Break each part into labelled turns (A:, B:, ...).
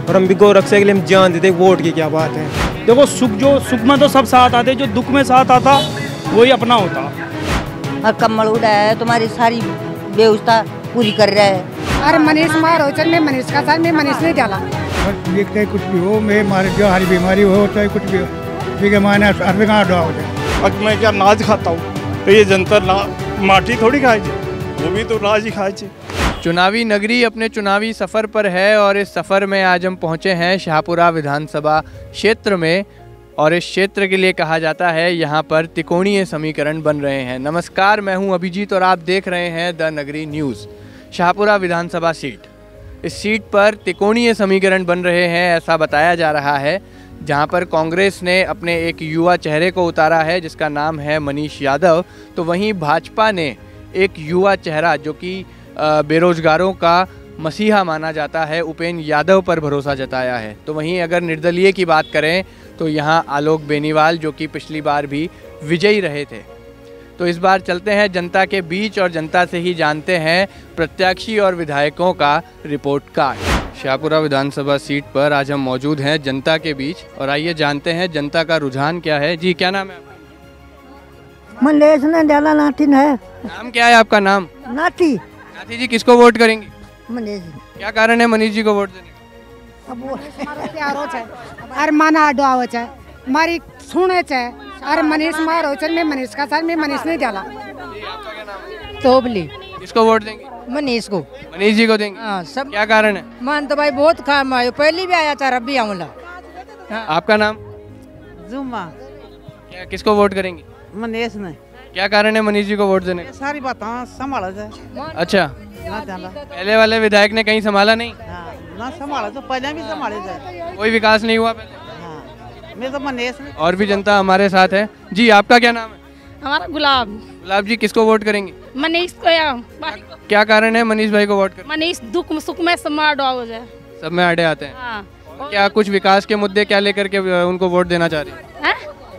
A: और हम भी गोरक्षा के लिए हम जान देते, वोट की क्या बात है।
B: देखो सुख में तो सब साथ आते, जो दुख में साथ आता वही अपना होता।
C: और कमल उड़ा है, तुम्हारी सारी व्यवस्था पूरी कर रहा है।
D: अरे मनीष मारो में मनीष का साथ में मनीष नहीं डाला।
E: ये चाहे कुछ भी हो, मैं मारे जो हरी बीमारी हो चाहे कुछ भी हो, ठीक है माने अर्ध कहाँ डॉ हो जाए।
F: अब मैं क्या नाज खाता हूँ तो ये जनता माटी थोड़ी खाए, वो भी तो राज ही खाए।
G: चुनावी नगरी अपने चुनावी सफ़र पर है और इस सफ़र में आज हम पहुँचे हैं शाहपुरा विधानसभा क्षेत्र में, और इस क्षेत्र के लिए कहा जाता है यहाँ पर त्रिकोणीय समीकरण बन रहे हैं। नमस्कार, मैं हूँ अभिजीत और आप देख रहे हैं द नगरी न्यूज़। शाहपुरा विधानसभा सीट, इस सीट पर त्रिकोणीय समीकरण बन रहे हैं ऐसा बताया जा रहा है, जहाँ पर कांग्रेस ने अपने एक युवा चेहरे को उतारा है जिसका नाम है मनीष यादव, तो वहीं भाजपा ने एक युवा चेहरा जो कि बेरोजगारों का मसीहा माना जाता है उपेंद्र यादव पर भरोसा जताया है। तो वहीं अगर निर्दलीय की बात करें तो यहाँ आलोक बेनीवाल जो कि पिछली बार भी विजयी रहे थे। तो इस बार चलते हैं जनता के बीच और जनता से ही जानते हैं प्रत्याशी और विधायकों का रिपोर्ट कार्ड। शाहपुरा विधानसभा सीट पर आज हम मौजूद हैं जनता के बीच, और आइए जानते हैं जनता का रुझान क्या है। जी, क्या नाम है आपका?
C: मलेश ने डाला नाटिन है।
G: नाम क्या है आपका? नाम
C: नाटी।
G: नाती जी, किसको वोट करेंगे?
C: मनीष।
G: क्या कारण है मनीष जी को वोट देने का?
D: अब वो प्यारो छे, अरे माना आडो आवो छे, मारी सुने छे, अरे मनीष मारो छे में मनीष का साथ में मनीष नहीं डाला।
C: तोबली।
G: किसको वोट देंगे?
C: मनीष को।
G: मनीष जी को देंगे।
C: हाँ, सब।
G: क्या कारण है?
C: मान तो भाई बहुत काम आयो, पहले भी आया था, अब भी आऊंगा।
G: आपका नाम?
C: जुम्मा।
G: क्या, किसको वोट करेंगे?
C: मनीष ने।
G: क्या कारण है मनीष जी को वोट देने का?
C: सारी बात संभाला जाए।
G: अच्छा, पहले वाले विधायक ने कहीं संभाला नहीं?
C: ना संभाला तो पहले भी संभाले जाए,
G: कोई विकास नहीं हुआ पहले?
C: मैं तो मनीष ने।
G: और भी जनता हमारे साथ है। जी, आपका क्या नाम है?
H: हमारा गुलाब।
G: गुलाब जी, किसको वोट करेंगे?
H: मनीष को। या
G: क्या कारण है मनीष भाई को वोट करें?
H: मनीष दुख सुख में समाड हो जाए,
G: सब में आड़े आते हैं।
H: हाँ।
G: क्या कुछ विकास के मुद्दे क्या लेकर के उनको वोट देना चाह रही है?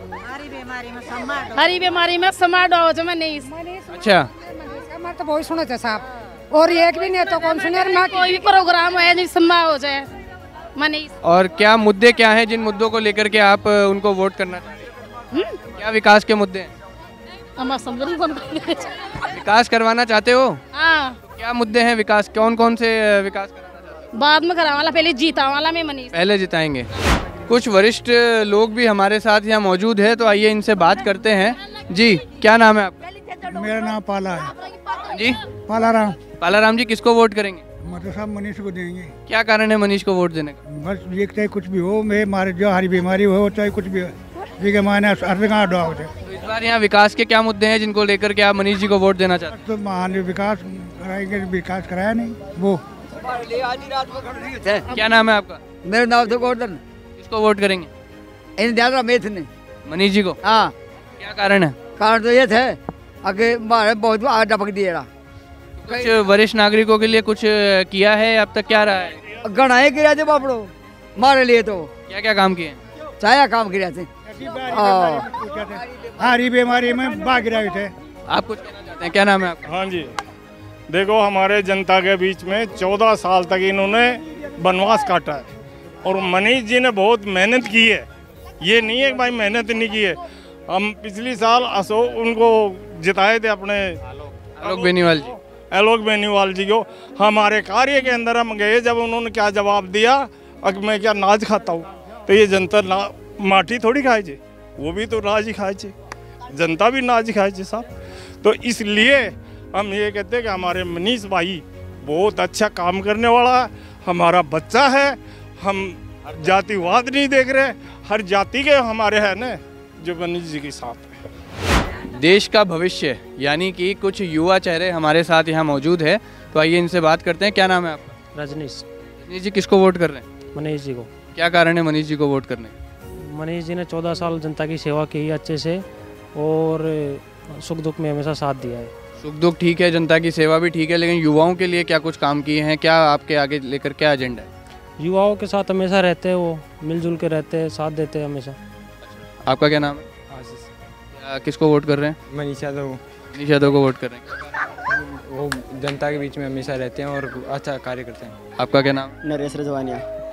H: हरी बीमारी में समाड हो जाए मनीष।
G: अच्छा,
D: हमारे तो बहुत सुने थे साहब, और एक भी नहीं तो कौन सुने।
H: कोई भी प्रोग्राम है जो समा हो जाए मनीष।
G: और क्या मुद्दे क्या हैं जिन मुद्दों को लेकर के आप उनको वोट करना चाह रहे हैं? क्या विकास के मुद्दे हैं? विकास करवाना चाहते हो?
H: हाँ।
G: क्या मुद्दे हैं विकास? कौन कौन से विकास कराना चाहते हो?
H: बाद में करा वाला, पहले जीता वाला में मनीष।
G: पहले जिताएंगे। कुछ वरिष्ठ लोग भी हमारे साथ यहाँ मौजूद है, तो आइए इनसे बात करते हैं। जी, क्या नाम है आपका?
E: मेरा नाम पाला है।
G: जी,
E: पालाराम।
G: पालाराम जी, किसको वोट करेंगे?
E: मतलब सब मनीष को देंगे।
G: क्या कारण है मनीष को वोट देने का?
E: बस ये चाहे कुछ भी हो, मैं मारे जो हरी बीमारी हो चाहे कुछ भी हो, ठीक है माने अर्ध कहाँ डॉ हो जाए।
G: तो इस बार यहाँ विकास के क्या मुद्दे हैं जिनको लेकर के आप मनीष जी को वोट देना चाहते हैं?
E: तो महान विकास कराएंगे, विकास कराया नहीं वो।
G: क्या नाम है आपका?
C: मेरा नाम तो गोवर्धन।
G: किसको वोट करेंगे?
C: इन ध्यान रमेश ने।
G: मनीष जी को?
C: हाँ।
G: क्या कारण है?
C: कारण तो ये थे आगे मारे बहुत आग डपक दिया।
G: कुछ वरिष्ठ नागरिकों के लिए कुछ किया है अब तक? क्या रहा है?
C: गणाए गिरा थे बापड़ो मारे लिए, तो
G: क्या क्या काम किए?
C: चाया काम किया थे।
E: हरी बीमारी में भाग रहे थे।
G: आप कुछ कहना चाहते हैं? क्या नाम है आपका?
F: हाँ जी, देखो हमारे जनता के बीच में 14 साल तक इन्होंने वनवास काटा है, और मनीष जी ने बहुत मेहनत की है। ये नहीं है कि भाई मेहनत नहीं की है। हम पिछली साल अशोक उनको जिताए थे, अपने
G: आलोक बेनीवाल जी।
F: आलोक बेनीवाल जी को हमारे कार्य के अंदर हम गए, जब उन्होंने क्या जवाब दिया, अब मैं क्या नाज खाता हूँ तो ये जनता माटी थोड़ी खाए, वो भी तो राज ही खाए, जनता भी नाज ही खाए साहब। तो इसलिए हम ये कहते हैं कि हमारे मनीष भाई बहुत अच्छा काम करने वाला है, हमारा बच्चा है। हम जातिवाद नहीं देख रहे, हर जाति के हमारे हैं ना जो मनीष जी के साथ है।
G: देश का भविष्य यानी कि कुछ युवा चेहरे हमारे साथ यहाँ मौजूद है, तो आइए इनसे बात करते हैं। क्या नाम है आपका?
I: रजनीश।
G: रजनीश जी, किसको वोट कर रहे हैं?
I: मनीष जी को।
G: क्या कारण है मनीष जी को वोट करने?
I: मनीष जी ने 14 साल जनता की सेवा की अच्छे से, और सुख दुख में हमेशा साथ दिया है।
G: सुख दुख ठीक है, जनता की सेवा भी ठीक है, लेकिन युवाओं के लिए क्या कुछ काम किए हैं? क्या आपके आगे लेकर क्या एजेंडा है?
I: युवाओं के साथ हमेशा रहते हैं, वो मिलजुल के रहते हैं, साथ देते हैं हमेशा।
G: आपका क्या नाम है? आशीष। किसको वोट कर रहे हैं?
A: मनीष यादव।
G: मनीष यादव को वोट कर रहे हैं।
A: वो जनता के बीच में हमेशा रहते हैं और अच्छा कार्य करते हैं।
G: आपका क्या नाम?
J: नरेश रजवानिया।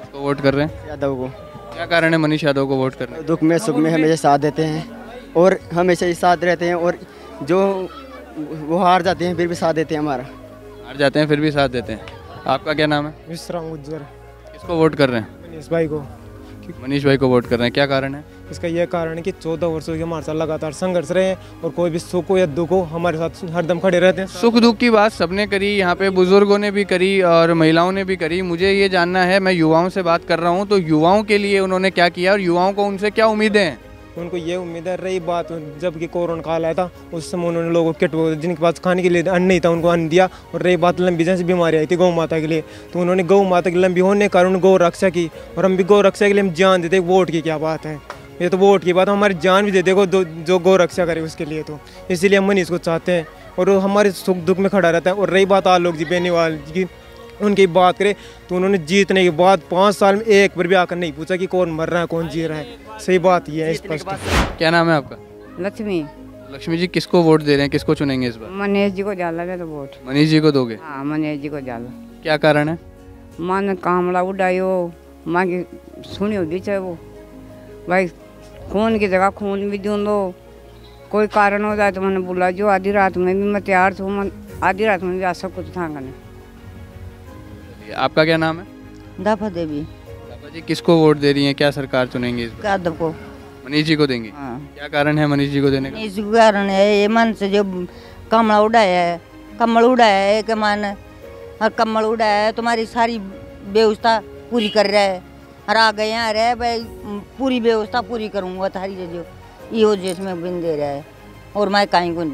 G: किसको वोट कर रहे हैं?
J: यादव को।
G: क्या कारण है मनीष यादव को वोट करने?
J: दुख में सुख में हमेशा साथ देते हैं और हमेशा ही साथ रहते हैं, और जो वो हार जाते हैं फिर भी साथ देते हैं हमारा।
G: हार जाते हैं फिर भी साथ देते हैं। आपका क्या नाम है?
A: विश्राम गुज्जर।
G: किसको वोट कर रहे हैं?
A: मनीष भाई को।
G: मनीष भाई को वोट कर रहे हैं, क्या कारण है?
A: इसका यह कारण है कि 14 वर्षों के हमारे साथ लगातार संघर्ष रहे और कोई भी सुख हो या दुख हो हमारे साथ हरदम खड़े रहते हैं।
G: सुख दुख की बात सबने करी, यहाँ पे बुजुर्गों ने भी करी और महिलाओं ने भी करी। मुझे ये जानना है, मैं युवाओं से बात कर रहा हूँ, तो युवाओं के लिए उन्होंने क्या किया और युवाओं को उनसे क्या उम्मीदें हैं?
A: उनको ये उम्मीद है, रही बात जबकि कोरोना काल आया था उस समय उन्होंने लोगों को किट जिनके पास खाने के लिए अन्न नहीं था उनको अन्न दिया। और रही बात लंबी जैसी बीमारी आई थी गौ माता के लिए, तो उन्होंने गौ माता की लंबी होने के कारण गौ रक्षा की, और हम भी गौ रक्षा के लिए हम जान देते। वोट की क्या बात है, ये तो वोट की बात है, हमारी जान भी दे देगा जो गौ रक्षा करे उसके लिए। तो इसीलिए हम मनीष को चाहते हैं और वो हमारे सुख दुख में खड़ा रहता है। और रही बात आलोक जी बेनीवाल की, उनकी बात करें तो उन्होंने जीतने के बाद 5 साल में एक बार भी आकर नहीं पूछा कि कौन मर रहा है कौन जी रहा है। सही बात ये है स्पष्ट।
G: क्या नाम है आपका?
K: लक्ष्मी।
G: लक्ष्मी जी, किसको वोट दे रहे हैं, किसको चुनेंगे इस बार?
K: मनीष जी को डाला है तो वोट।
G: मनीष जी को दोगे?
K: हाँ, मनीष जी को डाला।
G: क्या कारण है?
K: माँ ने कामड़ा उड़ायो, माँ की सुनियो भी चाहे वो भाई खून की जगह खून भी दूँ दो, कोई कारण हो जाए तो मैंने बोला जो आधी रात में भी मैं तैयार हूँ, आधी रात में भी आ सब कुछ था करने।
G: आपका क्या नाम है?
C: दाफा देवी।
G: दाफा जी, किसको वोट दे रही हैं, क्या सरकार चुनेंगे इस बार?
C: यादव को।
G: मनीष जी को देंगे?
C: हाँ।
G: क्या कारण है मनीष जी को देने का?
C: मनीष जी का कारण है ये मन से जो कमल उड़ाया है कि मन और कमल उड़ाया है, तुम्हारी सारी व्यवस्था पूरी कर रहा है और आ गए यहाँ रहे भाई पूरी व्यवस्था पूरी करूँगा थारी जो ये जिसमें बिन दे रहा है और मैं कहीं को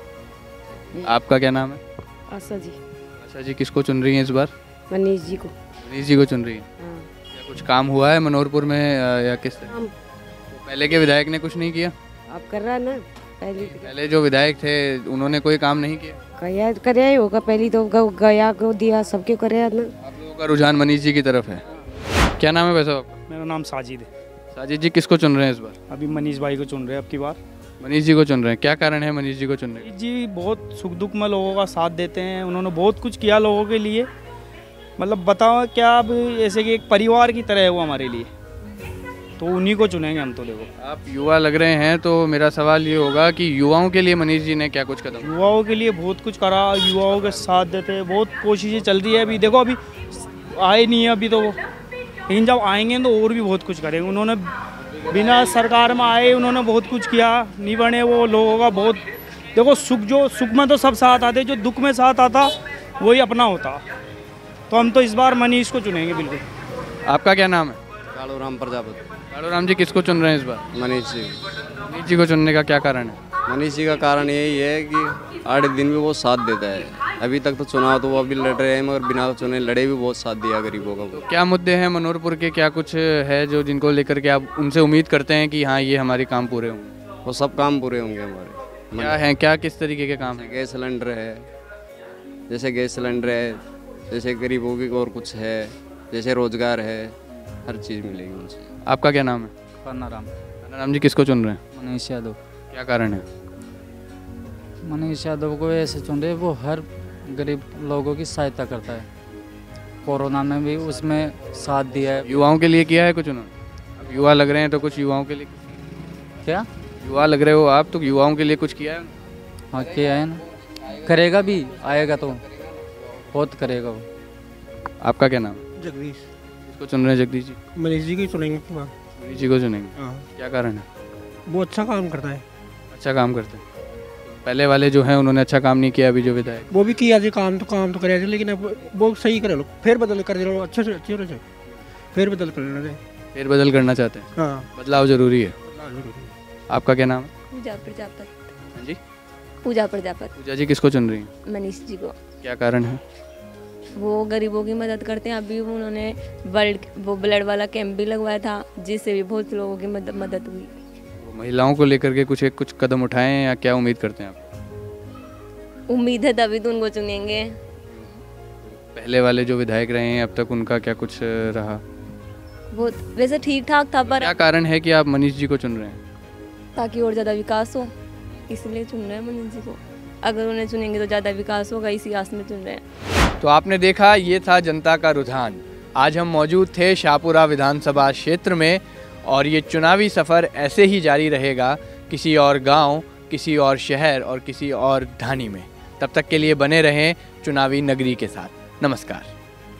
C: नहीं।
G: आपका क्या नाम है?
H: आशा जी।
G: आशा जी, किसको चुन रही हैं इस बार?
H: मनीष जी को।
G: मनीष जी को चुन रही है। क्या कुछ काम हुआ है मनोहरपुर में या किस तरह? पहले के विधायक ने कुछ नहीं किया?
H: आप कर रहा ना
G: पहले जो विधायक थे उन्होंने कोई काम नहीं किया?
H: कराया ही होगा, पहले तो गया को दिया सबके कराया ना।
G: आप लोगों का रुझान मनीष जी की तरफ है। क्या नाम है वैसे आपका?
B: मेरा नाम साजिद है।
G: साजिद जी, किसको चुन रहे हैं इस बार?
B: अभी मनीष भाई को चुन रहे हैं अब की बार।
G: मनीष जी को चुन रहे हैं, क्या कारण है मनीष जी को चुनने का?
B: जी बहुत सुख दुख में लोगों का साथ देते हैं, उन्होंने बहुत कुछ किया लोगों के लिए, मतलब बताओ क्या, अब ऐसे कि एक परिवार की तरह है वो हमारे लिए, तो उन्हीं को चुनेंगे हम। तो देखो
G: आप युवा लग रहे हैं, तो मेरा सवाल ये होगा कि युवाओं के लिए मनीष जी ने क्या कुछ कदम?
B: युवाओं के लिए बहुत कुछ करा, युवाओं के साथ देते हैं, बहुत कोशिशें चल रही है। अभी देखो अभी आए नहीं है अभी तो वो, लेकिन जब आएंगे तो और भी बहुत कुछ करेंगे। उन्होंने बिना सरकार में आए उन्होंने बहुत कुछ किया, नहीं बने वो लोगों का बहुत। देखो सुख में तो सब साथ आते, जो दुख में साथ आता वही अपना होता। तो हम तो इस बार मनीष को चुनेंगे बिल्कुल।
G: आपका क्या नाम है?
J: कालू राम प्रजापति।
G: कालू राम जी, किसको चुन रहे हैं इस बार?
J: मनीष जी।
G: मनीष जी को चुनने का क्या कारण है?
J: मनीष जी का कारण यही है कि 8 दिन भी वो साथ देता है। अभी तक तो चुनाव तो वो अभी लड़ रहे हैं, मगर बिना चुने लड़े भी बहुत साथ दिया गरीबों का।
G: तो क्या मुद्दे हैं मनोहरपुर के, क्या कुछ है जो जिनको लेकर के आप उनसे उम्मीद करते हैं कि हाँ ये हमारे काम पूरे होंगे?
J: वो सब काम पूरे होंगे हमारे।
G: क्या है, क्या किस तरीके के काम है?
J: गैस सिलेंडर है, जैसे गैस सिलेंडर है, जैसे गरीबों की और कुछ है, जैसे रोजगार है, हर चीज़ मिलेगी उनसे।
G: आपका क्या नाम है?
L: पन्नाराम।
G: पन्नाराम जी, किसको चुन रहे हैं?
L: मनीष यादव।
G: क्या कारण है?
L: मनीष यादव को ऐसे चुन रहे, वो हर गरीब लोगों की सहायता करता है। कोरोना में भी उसमें साथ दिया है।
G: युवाओं के लिए किया है कुछ उन्होंने? अब युवा लग रहे हैं तो कुछ युवाओं के लिए
L: क्या?
G: युवा लग रहे हो आप, तो युवाओं के लिए कुछ किया है?
L: हाँ किया है ना, करेगा भी, आएगा तो बहुत करेगा वो।
G: आपका क्या नाम?
A: जगदीश।
G: किसको चुन रहे हैं जगदीश जी?
A: मनीष जी की चुनेंगे।
G: मनीष जी को चुनेंगे। क्या कारण है?
A: वो अच्छा काम करता है।
G: अच्छा काम करते हैं। पहले वाले जो हैं उन्होंने अच्छा काम नहीं किया, अभी जो विधायक
A: वो भी किया जी, काम तो करे, लेकिन अब वो सही करे लो, फिर बदल कर दे लो, अच्छे से फिर बदल कर लेना चाहिए।
G: फिर बदल करना चाहते हैं?
A: हाँ,
G: बदलाव जरूरी है। आपका क्या नाम है?
H: पूजा प्रजापति।
G: हाँ जी,
H: पूजा प्रजापति।
G: पूजा जी, किसको चुन रही हैं?
H: मनीष जी को।
G: क्या कारण है?
H: वो गरीबों की मदद करते हैं। अभी उन्होंने ब्लड वाला कैंप भी लगवाया था, जिससे भी बहुत लोगों की मदद हुई।
G: महिलाओं को लेकर के कुछ कदम उठाए हैं या क्या उम्मीद करते हैं आप?
H: उम्मीद है तभी तो उनको चुनेंगे।
G: पहले वाले जो विधायक रहे हैं अब तक उनका क्या कुछ रहा?
H: बहुत वैसे ठीक ठाक था, पर
G: क्या कारण है कि आप मनीष जी को चुन रहे हैं?
H: ताकि और ज़्यादा विकास हो, इसलिए चुन रहे हैं मनीष जी को। अगर उन्हें चुनेंगे तो ज़्यादा विकास होगा, इसी आस में चुन रहे हैं।
G: तो आपने देखा, ये था जनता का रुझान। आज हम मौजूद थे शाहपुरा विधानसभा क्षेत्र में और ये चुनावी सफ़र ऐसे ही जारी रहेगा किसी और गांव, किसी और शहर और किसी और ढाणी में। तब तक के लिए बने रहें चुनावी नगरी के साथ। नमस्कार।